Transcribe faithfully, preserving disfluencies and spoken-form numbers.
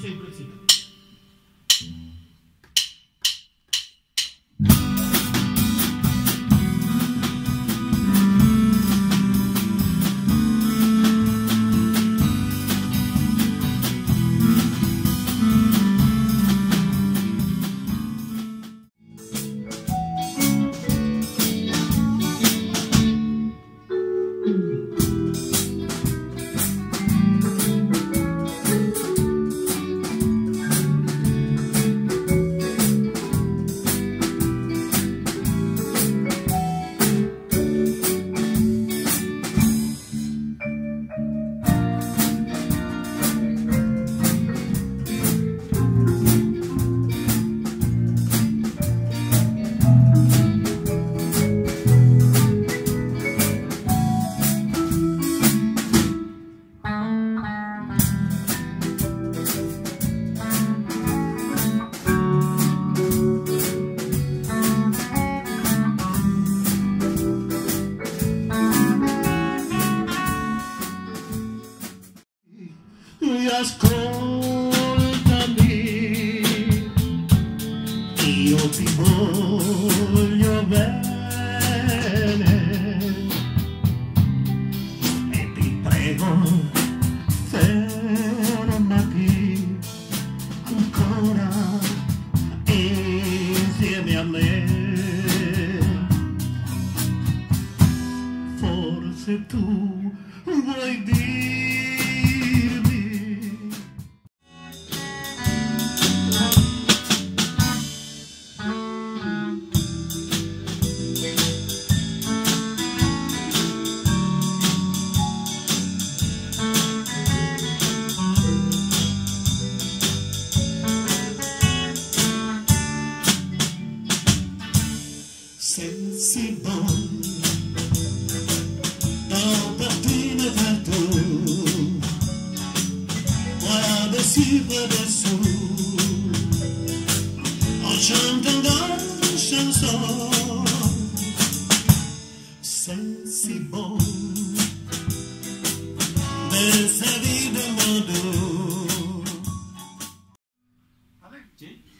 impazzito. Ascoltami, io ti voglio bene e ti prego, fermati ancora insieme a me. Forse tu vuoi dirmi sensi bon, dopo prima tanto, guarda si vede su, ho chantando chanson, sensi bon, de sa vie de modo. Vabbè, sì.